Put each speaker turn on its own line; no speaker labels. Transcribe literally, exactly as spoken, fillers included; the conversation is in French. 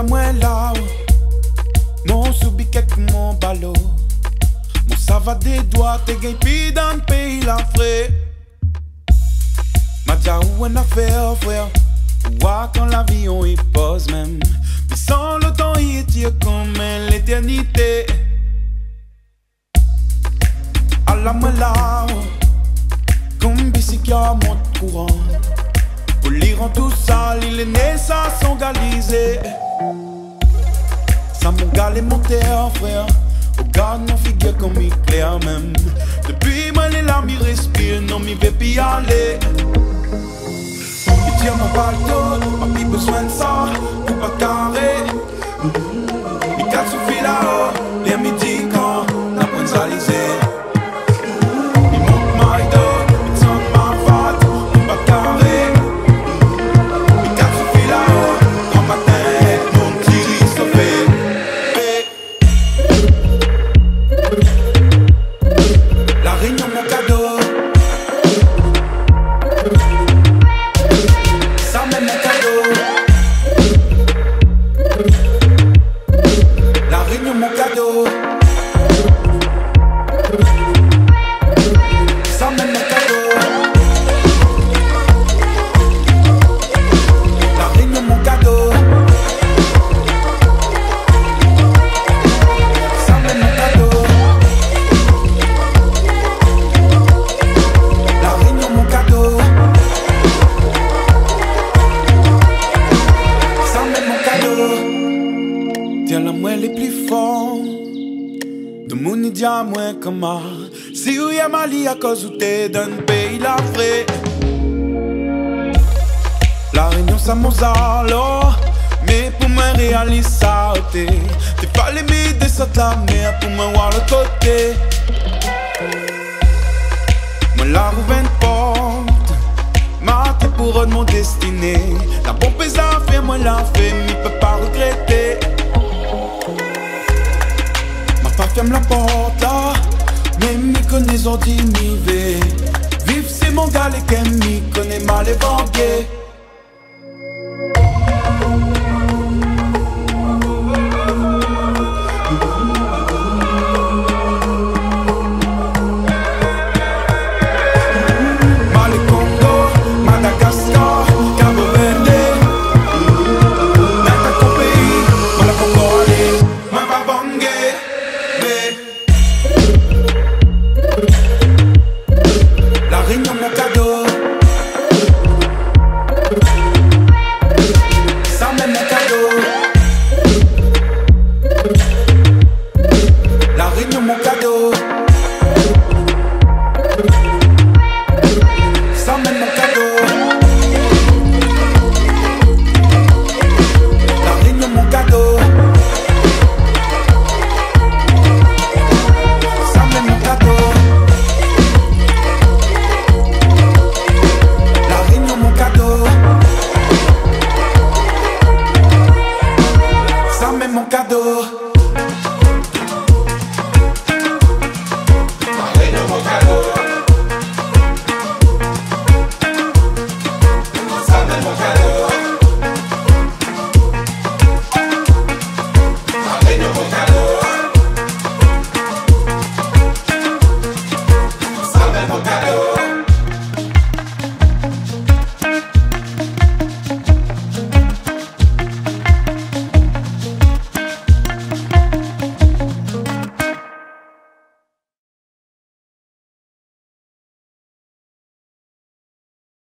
la moi là, mon soubiquet mon ballot. Mon ça va des doigts, t'es gay pis dans le pays la frais. Ma dia ou une affaire frère. Ouah quand l'avion il pose même. Mais sans le temps il étire comme l'éternité. À la moi là, comme bicyclette monte courant. Pour lire en tout ça, il est né ça sont galisés. Ça mon gars les monteurs frère. Regarde nos figures comme il clair même. Depuis moi les larmes il respire, non m'y vais plus aller. Il tire mon bateau, pas plus besoin de ça, pour pas carré. Il casse sous fil là-haut, les midi quand la pointe salisée. Les plus forts de mon idia moins comme si ou y'a Mali à cause où t'es d'un pays la frais. La Réunion ça Mozart mais pour moi réaliser ça t'es t'es pas les mythes de cette la mer pour moi voir le côté. Moi la roue vingt porte marqué pour mon destiné. La bombe a fait moi la fait mais peut pas regretter. Pas ferme la porte là, mais m'y connais ordi m'y vais. Vive c'est mon gars les qu'elle m'y connaît mal et banquier.